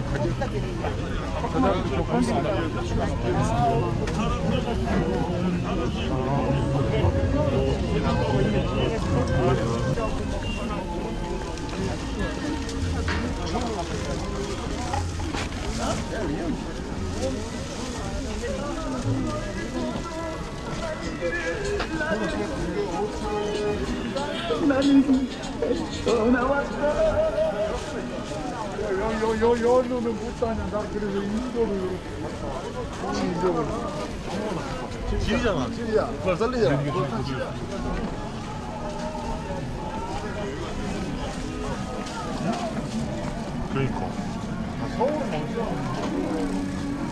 나는 전화왔다. 여기는 못 다녀. 나 그래서 인도를 갔다. 인도를. 길이잖아. 길이야. 그걸 썰리잖아. 그러니까. 서울은 어디야?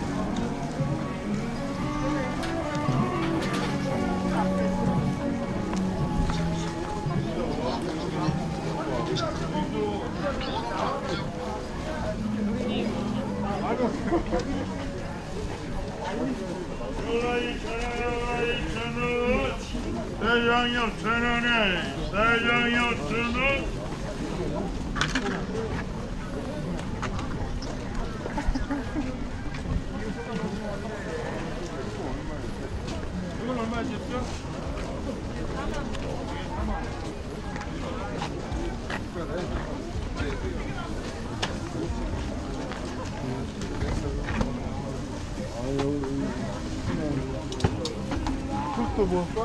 대장역 1,000원에 대장역 1,000원. 이건 얼마였죠? 또 먹을까?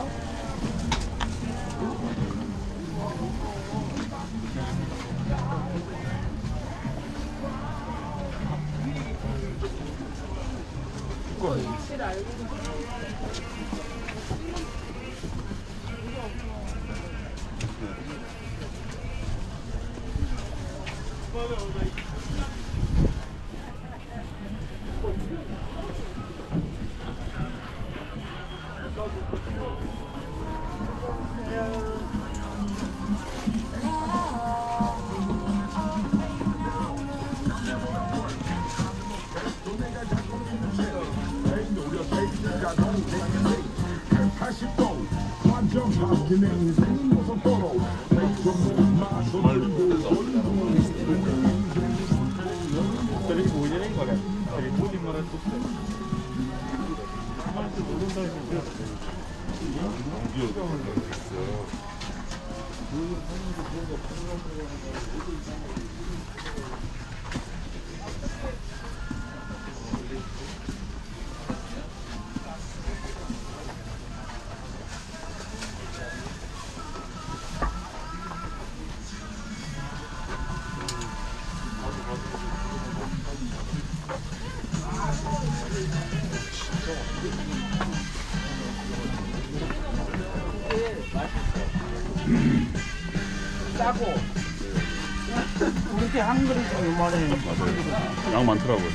싸고 이렇게 한 그릇이 요만해. 맞아요. 양 많더라고요.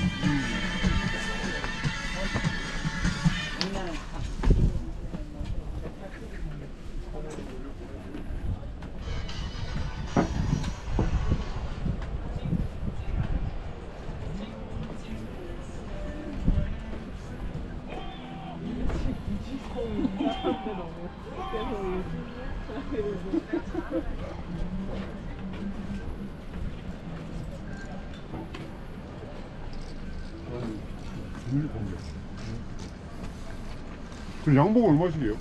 그 양복 얼마씩이에요?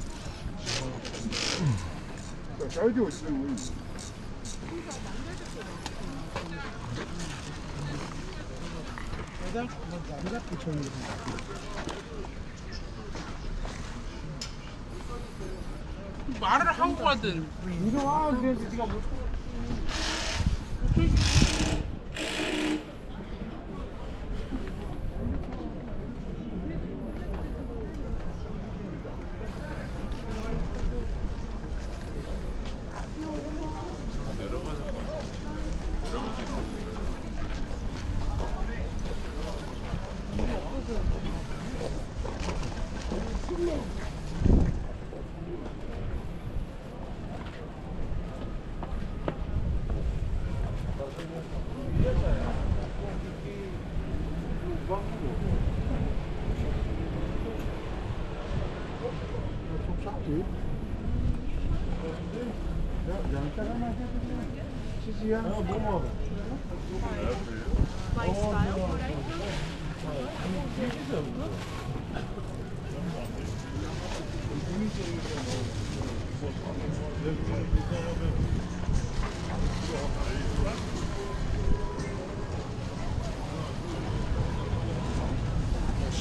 사이즈가 있으면 말을 하고 가든. 이리 와. 그래서 네가 뭐. 치즈야? 뭐 먹어? My style.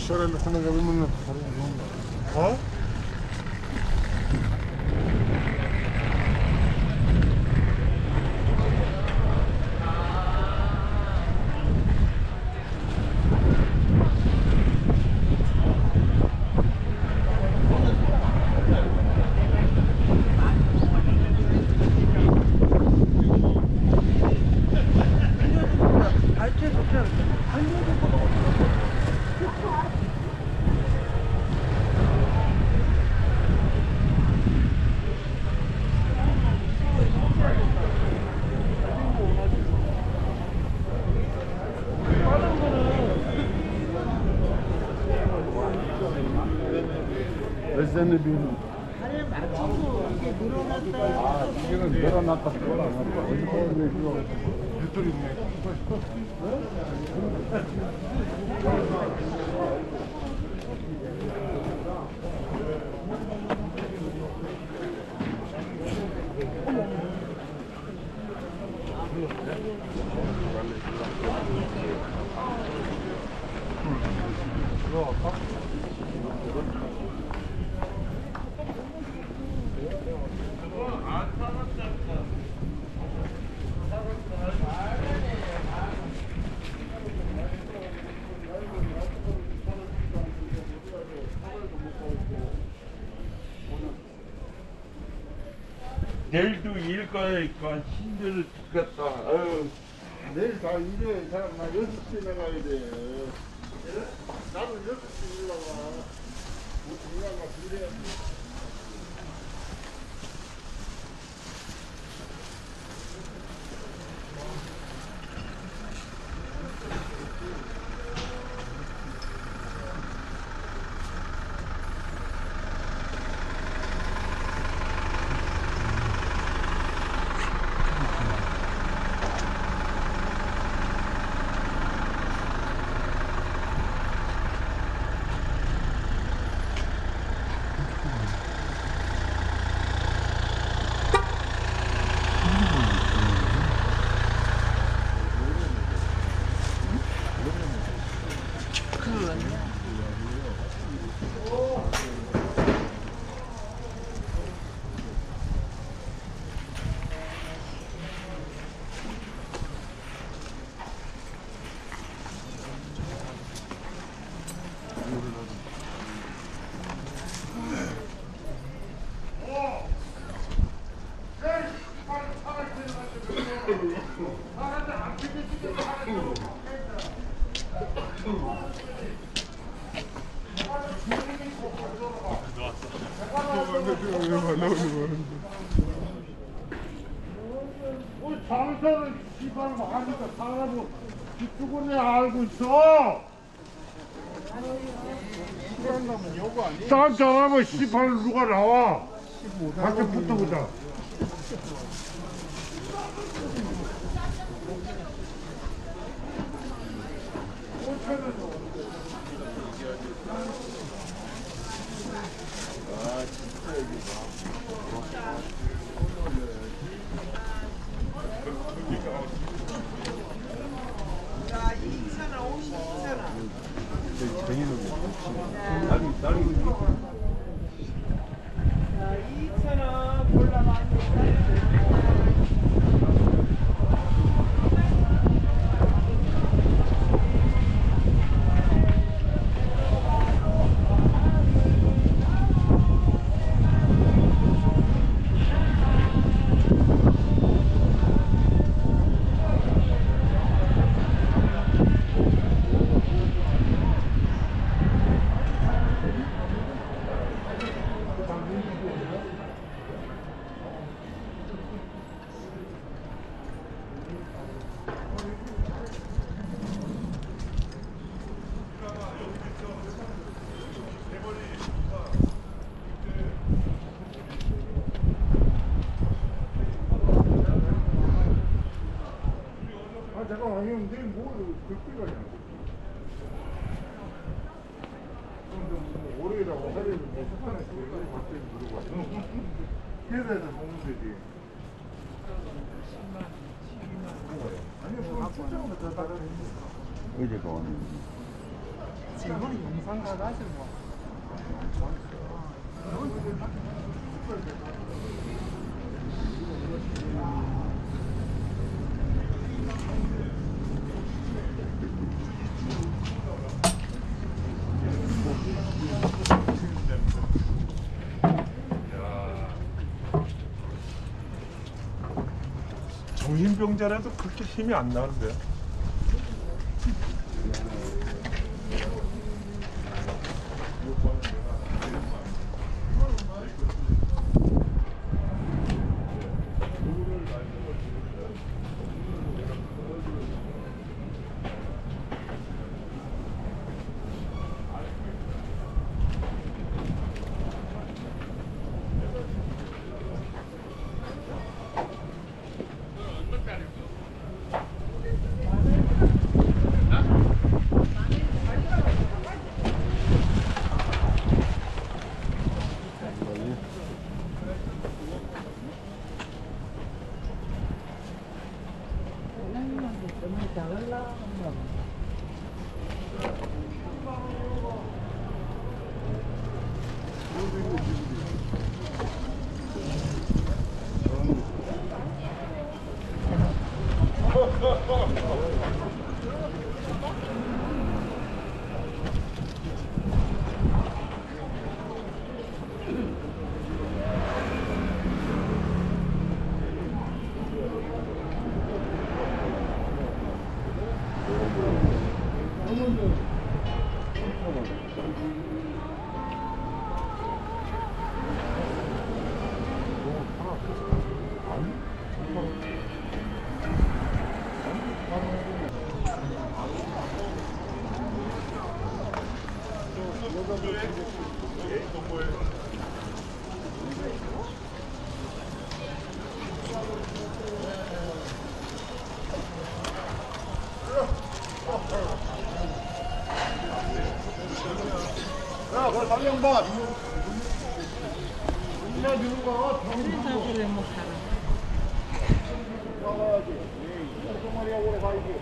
사람이 하는 거 보면 어? 레전드 비는 이건 늘어났다 유튜브 있네. 내일도 일 가니까 힘들어 죽겠다. 아유. 내일 다 일해. 사람 나 6시에 나가야 돼. 나는 6시에 일어나. 일어나 일해야 돼. 장사를 씨발 하니까 사람은 죽어내 알고 있어. 딴 사람은 씨발 누가 나와? 같이 붙어보자. 잠깐만, 형, 내일 뭐, 그렇게 가냐? 월요일하고 화요일 뭐 스판에서 왜 갑자기 물어봐. 회사에서 먹는 되지. 아니, 뭐, 출장은 다 다른. 어제가 오늘 이거는 영상가가 하지 뭐. 정신병자라도 그렇게 힘이 안 나는데. 야, 그걸 방향 봐. 누나 주는 거 그래 못 살아. 가야지. 이 마리야 오래 가야지.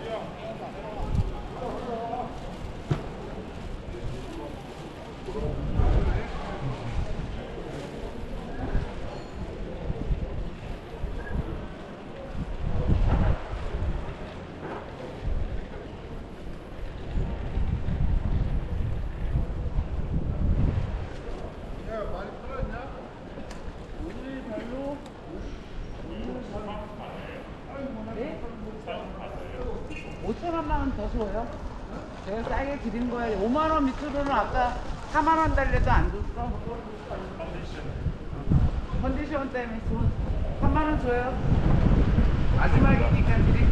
네? 5천 원만 더 줘요. 제가 싸게 드린 거예요. 5만 원 밑으로는 아까 4만 원 달래도 안 줬어. 컨디션 때문에 3만 원 줘요. 마지막이니까 드릴게요.